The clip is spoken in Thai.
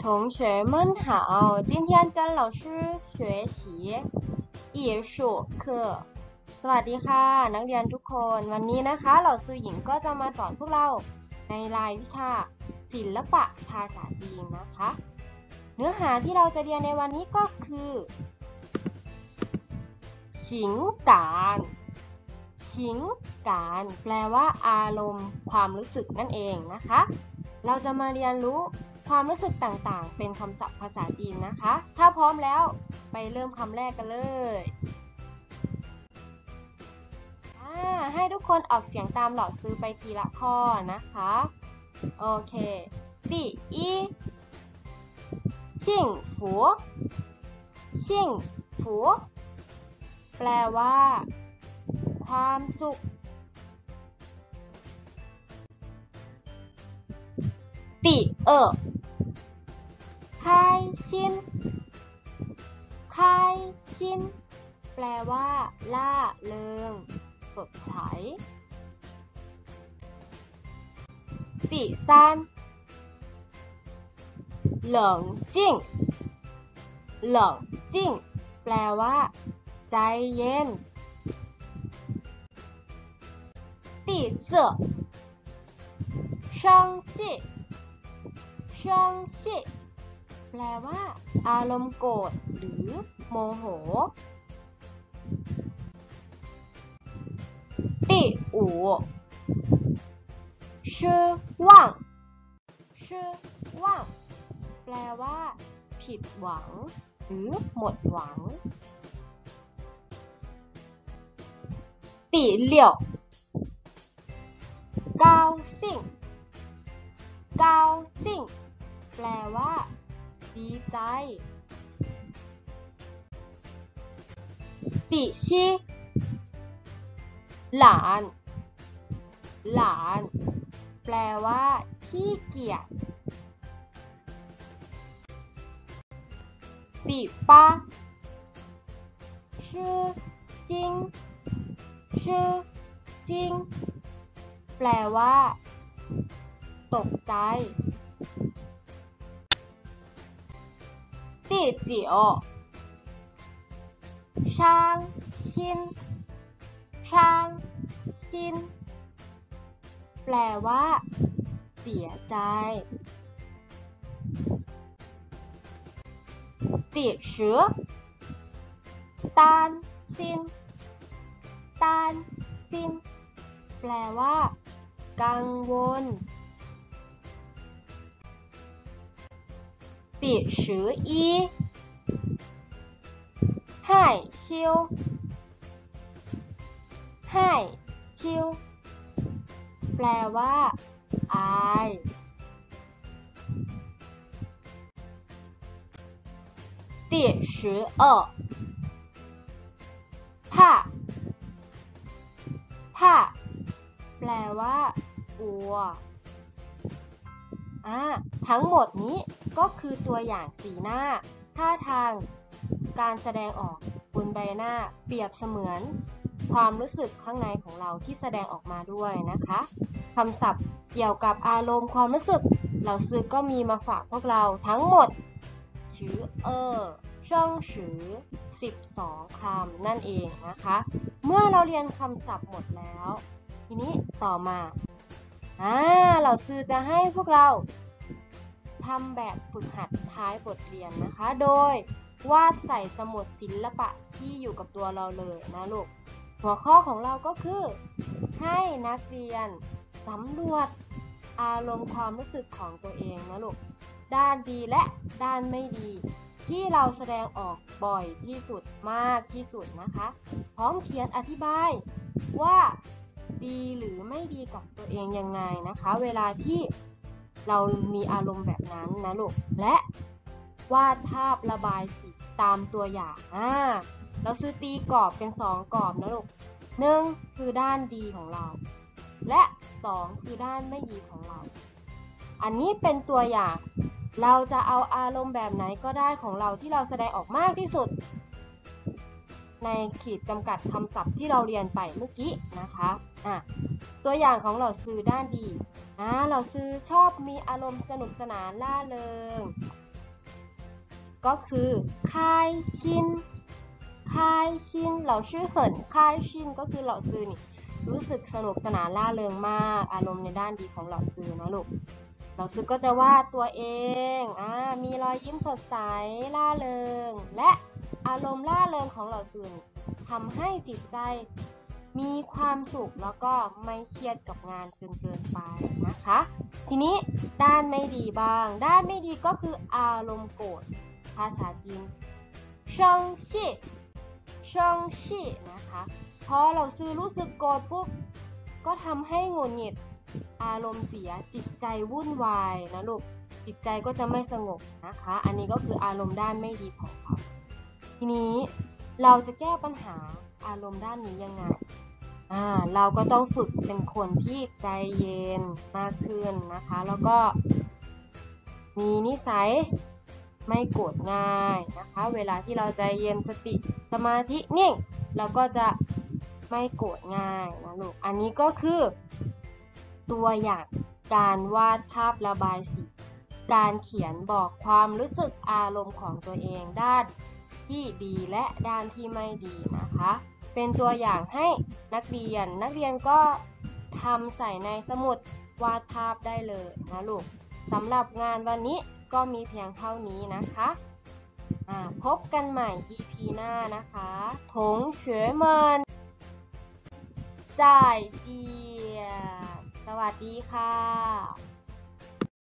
同学们好，今天跟老师学习艺术课สวัสดีค่ะนักเรียนทุกคนวันนี้นะคะเราซูหญิงก็จะมาสอนพวกเราในรายวิชาศิลปะภาษาจีนนะคะเนื้อหาที่เราจะเรียนในวันนี้ก็คือ情感情感แปลว่าอารมณ์ความรู้สึกนั่นเองนะคะเราจะมาเรียนรู้ความรู้สึกต่างๆเป็นคำศัพท์ภาษาจีนนะคะถ้าพร้อมแล้วไปเริ่มคำแรกกันเลยให้ทุกคนออกเสียงตามหลอดซื้อไปทีละข้อนะคะโอเค第一幸福幸福แปลว่าความสุข第二开心开心แปลว่าล่าเริงสดใส第三冷静冷静แปลว่าใจเย็น第四生气生气แปลว่าอารมณ์โกรธหรือโมโห第五失望失望แปลว่าผิดหวังหรือหมดหวัง第六高兴高兴แปลว่าดีใจ第七หลานหลานแปลว่าขี้เกียจ第八吃惊吃惊แปลว่าตกใจ第九伤心伤心แปลว่าเสียใจ第十担心担心แปลว่ากังวล第十一害羞害羞แปลว่าอาย第十二怕怕แปลว่ากลัวทั้งหมดนี้ก็คือตัวอย่างสีหน้าท่าทางการแสดงออกบนใบหน้าเปรียบเสมือนความรู้สึกข้างในของเราที่แสดงออกมาด้วยนะคะคำศัพท์เกี่ยวกับอารมณ์ความรู้สึกเราซื้อก็มีมาฝากพวกเราทั้งหมดชื่อช่องฉือ12คำนั่นเองนะคะเมื่อเราเรียนคำศัพท์หมดแล้วทีนี้ต่อมาเราซื้อจะให้พวกเราทำแบบฝึกหัดท้ายบทเรียนนะคะโดยวาดใส่สมุดศิลปะที่อยู่กับตัวเราเลยนะลูกหัวข้อของเราก็คือให้นักเรียนสำรวจอารมณ์ความรู้สึกของตัวเองนะลูกด้านดีและด้านไม่ดีที่เราแสดงออกบ่อยที่สุดมากที่สุดนะคะพร้อมเขียนอธิบายว่าดีหรือไม่ดีกับตัวเองยังไงนะคะเวลาที่เรามีอารมณ์แบบนั้นนะลูกและวาดภาพระบายสีตามตัวอย่างเราซื้อตีกรอบเป็น2กรอบนะลูก1คือด้านดีของเราและ2คือด้านไม่ดีของเราอันนี้เป็นตัวอย่างเราจะเอาอารมณ์แบบไหนก็ได้ของเราที่เราแสดงออกมากที่สุด ในขีดจำกัดคำศัพท์ที่เราเรียนไปเมื่อกี้นะคะตัวอย่างของเหล่าซื้อด้านดีเหล่าซื้อชอบมีอารมณ์สนุกสนานล่าเริงก็คือ开心开心老师很开心ก็คือเหล่าซื้อนี่รู้สึกสนุกสนานร่าเริงมากอารมณ์ในด้านดีของเหล่าซื้อนะลูกเหล่าซื้อก็จะวาดตัวเองมีรอยยิ้มสดใสร่าเริงและอารมณ์ร่าเริงของเหล่าซื้อทำให้จิตใจมีความสุขแล้วก็ไม่เครียดกับงานจนเกินไปนะคะทีนี้ด้านไม่ดีบ้างด้านไม่ดีก็คืออารมณ์โกรธภาษาจีน生气生气นะคะพอเราซื้อรู้สึกโกรธปุ๊บก็ทำให้หงุดหงิดอารมณ์เสียจิตใจวุ่นวายนะลูกจิตใจก็จะไม่สงบนะคะอันนี้ก็คืออารมณ์ด้านไม่ดีของเขาทีนี้เราจะแก้ปัญหาอารมณ์ด้านนี้ยังไงเราก็ต้องฝึกเป็นคนที่ใจเย็นมากขึ้นนะคะแล้วก็มีนิสัยไม่โกรธง่ายนะคะเวลาที่เราใจเย็นสติสมาธินิ่งเราก็จะไม่โกรธง่ายนะลูกอันนี้ก็คือตัวอย่างการวาดภาพระบายสีการเขียนบอกความรู้สึกอารมณ์ของตัวเองด้านที่ดีและด้านที่ไม่ดีนะคะเป็นตัวอย่างให้นักเรียนก็ทำใส่ในสมุดวาดภาพได้เลยนะลูกสำหรับงานวันนี้ก็มีเพียงเท่านี้นะคะพบกันใหม่ EP หน้านะคะ同学们再见สวัสดีค่ะ